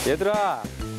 얘들아,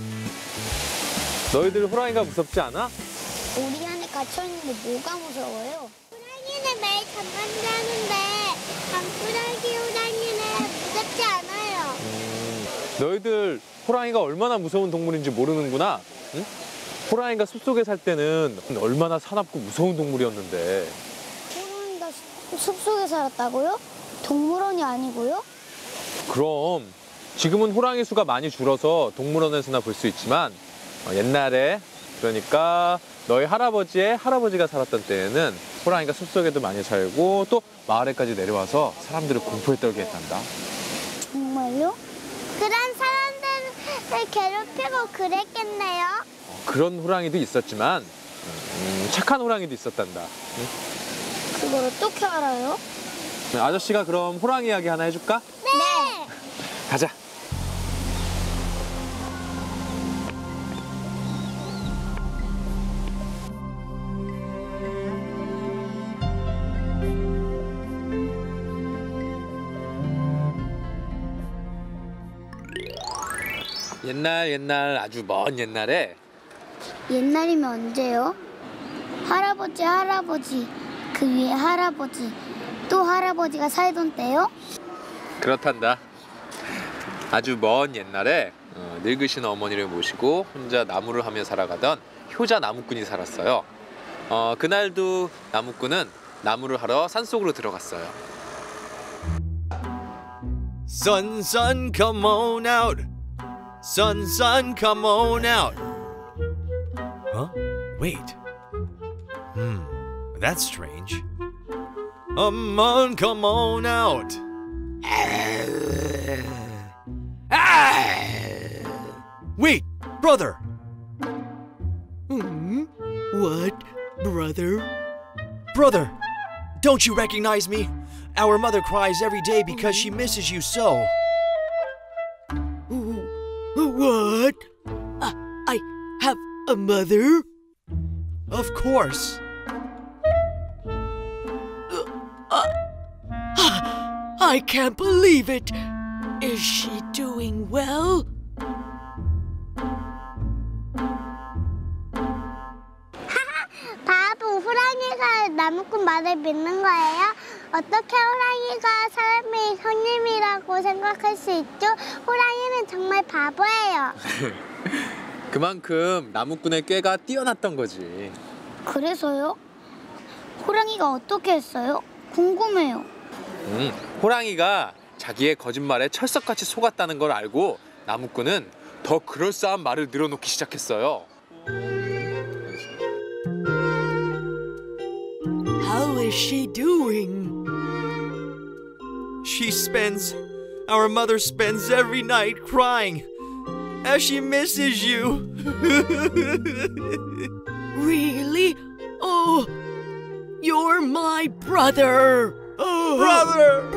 너희들 호랑이가 무섭지 않아? 우리 안에 갇혀있는데 뭐가 무서워요? 호랑이는 매일 잠만 자는데 방구라기 호랑이는 무섭지 않아요. 너희들 호랑이가 얼마나 무서운 동물인지 모르는구나. 응? 호랑이가 숲속에 살 때는 얼마나 사납고 무서운 동물이었는데. 호랑이가 숲속에 살았다고요? 동물원이 아니고요? 그럼 지금은 호랑이 수가 많이 줄어서 동물원에서나 볼 수 있지만 옛날에, 그러니까 너희 할아버지의 할아버지가 살았던 때에는 호랑이가 숲속에도 많이 살고 또 마을에까지 내려와서 사람들을 공포에 떨게 했단다. 정말요? 그런 사람들을 괴롭히고 그랬겠네요. 그런 호랑이도 있었지만 착한 호랑이도 있었단다. 응? 그걸 어떻게 알아요? 아저씨가 그럼 호랑이 이야기 하나 해줄까? 네. 가자. 옛날 아주 먼 옛날에. 옛날이면 언제요? 할아버지, 그 위에 할아버지, 또 할아버지가 살던 때요? 그렇단다. 아주 먼 옛날에 늙으신 어머니를 모시고 혼자 나무를 하며 살아가던 효자 나무꾼이 살았어요. 그날도 나무꾼은 나무를 하러 산속으로 들어갔어요. Sun, sun, come on out. Sun, sun, come on out. Huh? Wait. That's strange. Come on out. Wait, brother. What, brother? Brother, don't you recognize me? Our mother cries every day because she misses you so. What? I have a mother? Of course. I can't believe it. Is she doing well? 바보, 호랑이가 나무꾼 말을 믿는 거예요? 어떻게 호랑이가 사람의 형님이라고 생각할 수 있죠? 호랑이는 정말 바보예요. 그만큼 나무꾼의 꾀가 뛰어났던 거지. 그래서요? 호랑이가 어떻게 했어요? 궁금해요. 호랑이가 자기의 거짓말에 철석같이 속았다는 걸 알고 나무꾼은 더 그럴싸한 말을 늘어놓기 시작했어요. How is she doing? Our mother spends every night crying as she misses you. Really? Oh, you're my brother. Oh, Brother!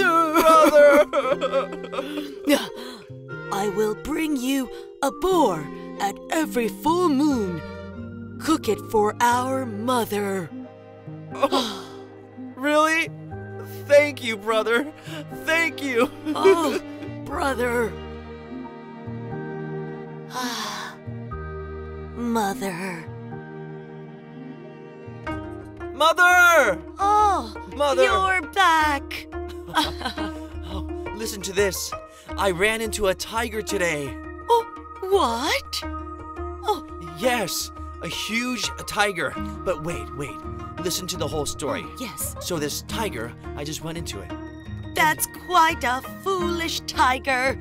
I will bring you a boar at every full moon. Cook it for our mother. Oh, really? Thank you, brother. Thank you. Oh, brother. Mother. Mother! Oh, Mother! you're back. Oh, listen to this. I ran into a tiger today. Oh, what? Oh, Yes, a huge tiger. But wait. Listen to the whole story. yes. So this tiger, I just went into it. That's quite a foolish tiger.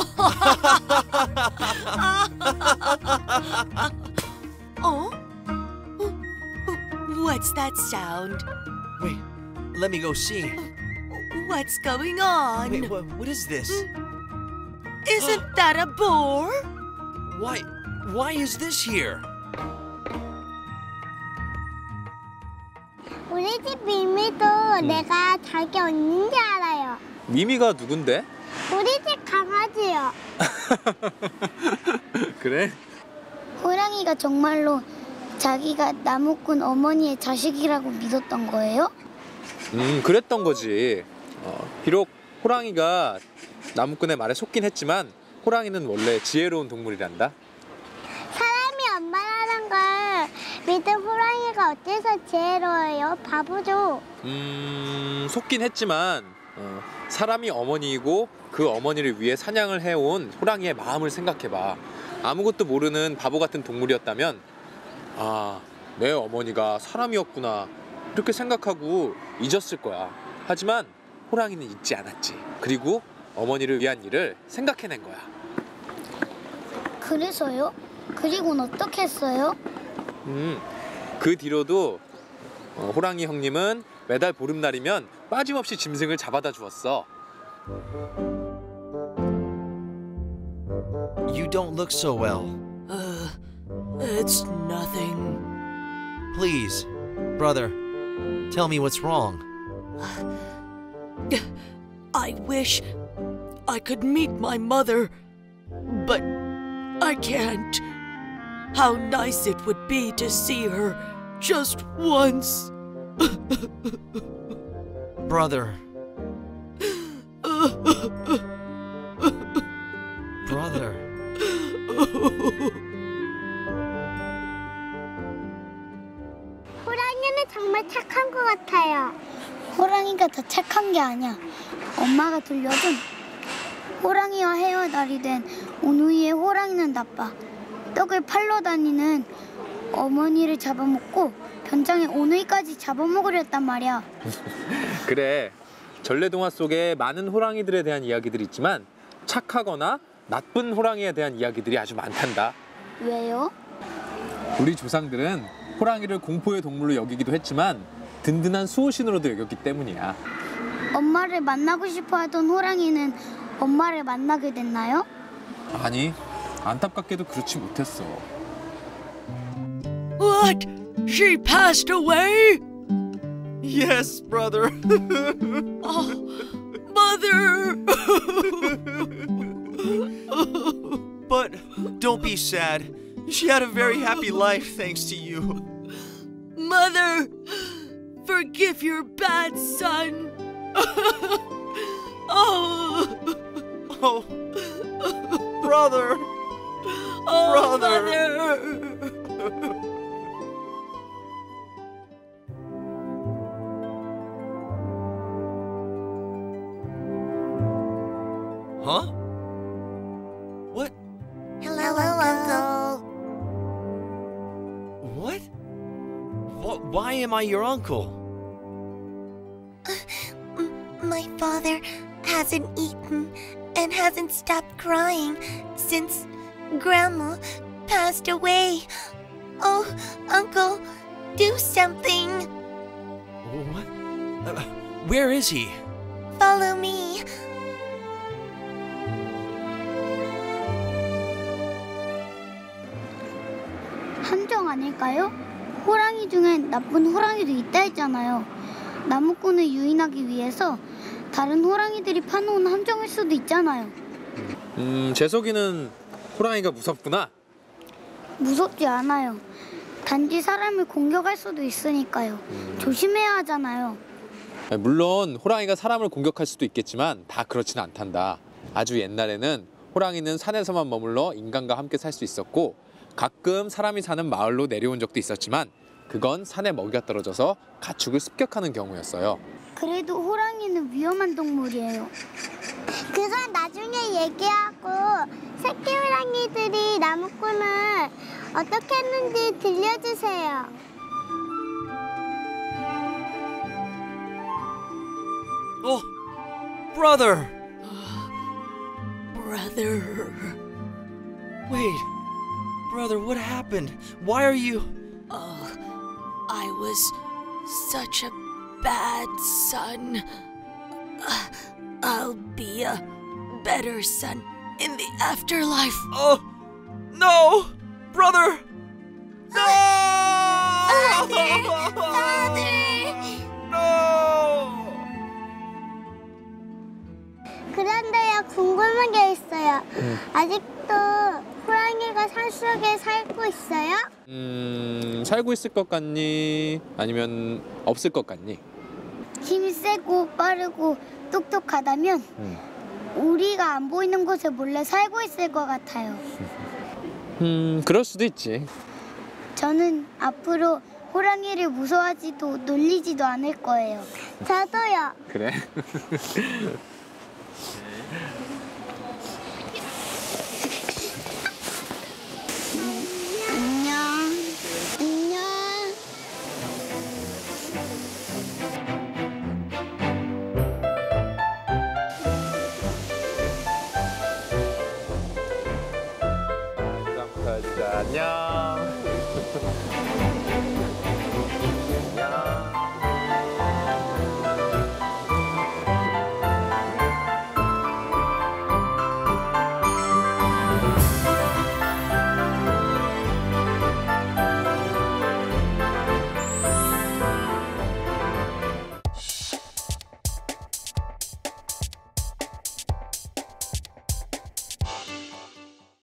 Oh? What's that sound? Wait, let me go see. What's going on? Wait, what is this? Isn't that a boar? Why is this here? 우리 집 미미도 내가 자기 언니인지 알아요. 미미가 누군데? 우리 집 강아지요. 그래? 호랑이가 정말로 자기가 나무꾼 어머니의 자식이라고 믿었던 거예요? 그랬던 거지. 비록 호랑이가 나무꾼의 말에 속긴 했지만 호랑이는 원래 지혜로운 동물이란다. 사람이 엄마라는 걸 믿은 호랑이가 어째서 지혜로워요? 바보죠. 속긴 했지만 사람이 어머니이고 그 어머니를 위해 사냥을 해온 호랑이의 마음을 생각해봐. 아무것도 모르는 바보 같은 동물이었다면 아, 내 어머니가 사람이었구나 이렇게 생각하고 잊었을 거야. 하지만 호랑이는 잊지 않았지. 그리고 어머니를 위한 일을 생각해낸 거야. 그래서요? 그리고는 어떻게 했어요? 그 뒤로도 호랑이 형님은 매달 보름날이면 빠짐없이 짐승을 잡아다 주었어. You don't look so well. It's nothing. Please, brother, tell me what's wrong. I wish I could meet my mother, but I can't. How nice it would be to see her just once. Brother. Brother. 호랑이는 정말 착한 것 같아요. 호랑이가 더 착한 게 아니야. 엄마가 들려준 호랑이와 헤어날이 된 오누이의 호랑이는 나빠. 떡을 팔러 다니는 어머니를 잡아먹고 변장에 오누이까지 잡아먹으렸단 말이야. 그래, 전래동화 속에 많은 호랑이들에 대한 이야기들이 있지만 착하거나 나쁜 호랑이에 대한 이야기들이 아주 많단다. 왜요? 우리 조상들은 호랑이를 공포의 동물로 여기기도 했지만 든든한 수호신으로도 여겼기 때문이야. 엄마를 만나고 싶어 하던 호랑이는 엄마를 만나게 됐나요? 아니, 안타깝게도 그렇지 못했어. What? She passed away? Yes, brother. Oh, Mother! But don't be sad. She had a very happy life thanks to you. Mother! Forgive your bad son! Oh! Oh, brother. Oh, Brother. Mother! Huh? What? Hello, Uncle. What? Why am I your uncle? My father hasn't eaten and hasn't stopped crying since Grandma passed away. Oh, Uncle, do something. What? Where is he? Follow me. 함정 아닐까요? 호랑이 중엔 나쁜 호랑이도 있다 했잖아요. 나무꾼을 유인하기 위해서 다른 호랑이들이 파놓은 함정일 수도 있잖아요. 재석이는 호랑이가 무섭구나. 무섭지 않아요. 단지 사람을 공격할 수도 있으니까요. 조심해야 하잖아요. 물론 호랑이가 사람을 공격할 수도 있겠지만 다 그렇지는 않단다. 아주 옛날에는 호랑이는 산에서만 머물러 인간과 함께 살 수 있었고 가끔 사람이 사는 마을로 내려온 적도 있었지만 그건 산에 먹이가 떨어져서 가축을 습격하는 경우였어요. 그래도 호랑이는 위험한 동물이에요. 그건 나중에 얘기하고 새끼 호랑이들이 나무꾼을 어떻게 했는지 들려주세요. Oh, brother. Brother. Wait. Brother, what happened? Why are you... I was such a bad son. I'll be a better son in the afterlife. Oh, no! Brother! No! No! 그런데요, 궁금한 게 있어요. 아직도 호랑이가 산속에 살고 있어요? 살고 있을 것 같니? 아니면 없을 것 같니? 힘이 세고 빠르고 똑똑하다면 우리가 안 보이는 곳에 몰래 살고 있을 것 같아요. 그럴 수도 있지. 저는 앞으로 호랑이를 무서워하지도 놀리지도 않을 거예요. 저도요. 그래?